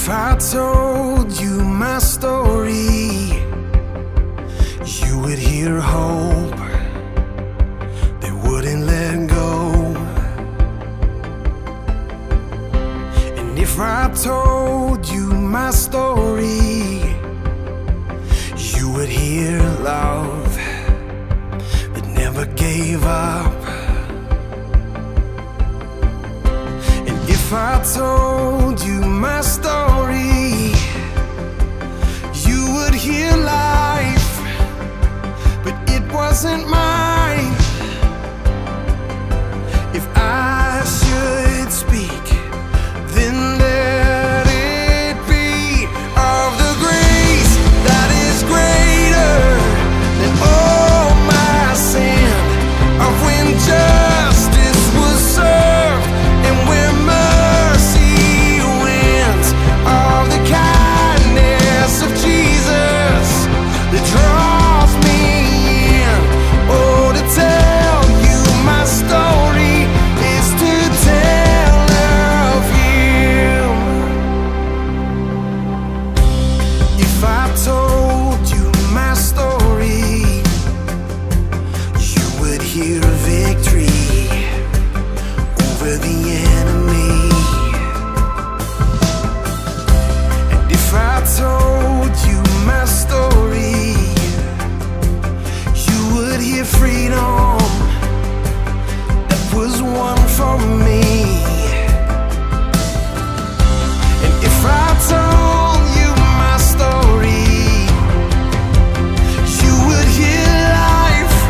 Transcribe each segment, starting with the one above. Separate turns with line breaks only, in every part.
If I told you my story, you would hear hope that wouldn't let go. And if I told you my story, you would hear love that never gave up. And if I told you my story, you would hear life, but it wasn't mine. If I should speak, then let it be of the grace that is greater than all my sin, of when justice was served and where mercy wins, of the kindness of Jesus that draws me in. Oh, to tell you my story is to tell of Him. If I told you my story, you would hear victory over the enemy. And if I told you my story, you would hear freedom that was won for me. And if I told you my story, you would hear life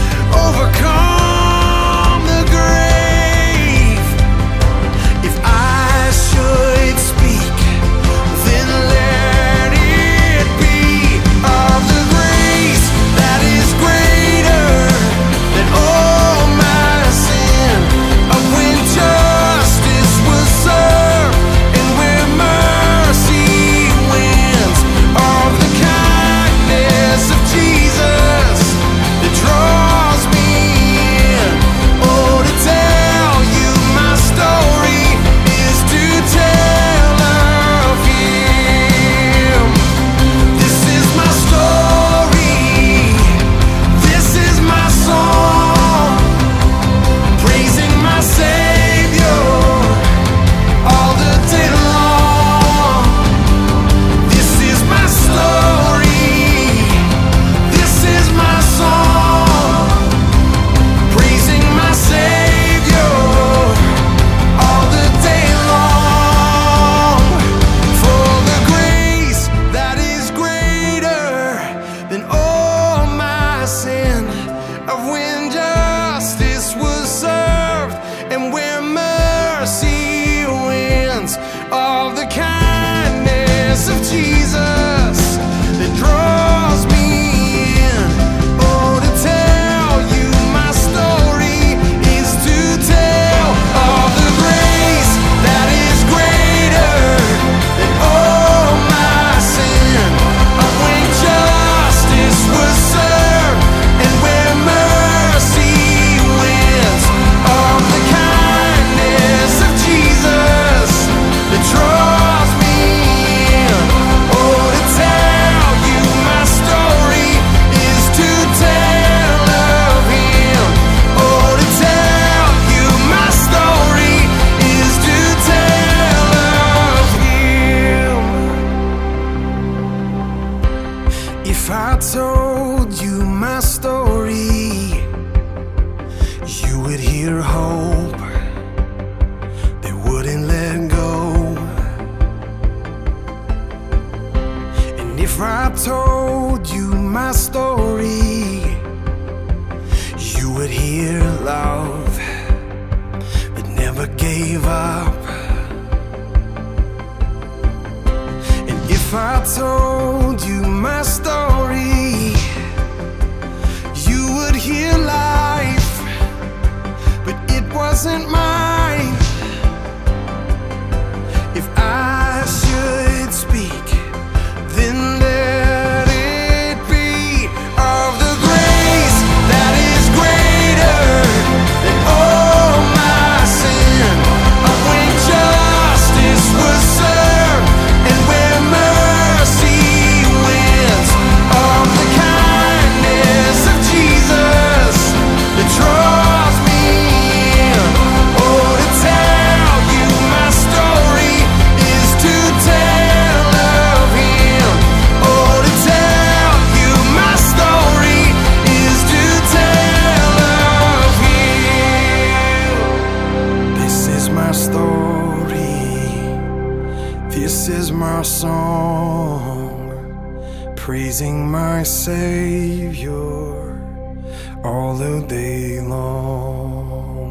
overcome the grave. If I should speak, then let it be of the grace that is greater than all my sin, of when justice was served and where mercy wins, of the kindness of Jesus that draws me in. Oh, to tell you my story is to tell of Him. This is my story, this is my song, praising my Savior all the day long. This is my story, this is my song, praising my Savior all the day long. For the grace that is greater than all my sin, of when justice was served and where mercy wins, of the kindness of Jesus that draws me in. Oh, to tell you my story is to tell of the grace that is greater than all my sin, of when justice was served and where mercy wins, of the kindness of Jesus that draws me in. Oh, to tell you my story is to tell of Him. Oh, to tell you my story is to tell of Him. If I told you my story, you would hear hope that wouldn't let go. And if I told you my story, you would hear love that never gave up. And if I told you my story, you would hear life, but it wasn't mine. If I should speak, then let it be of the grace that is greater than all my sin, of when justice was served and my song, praising my Savior all the day long.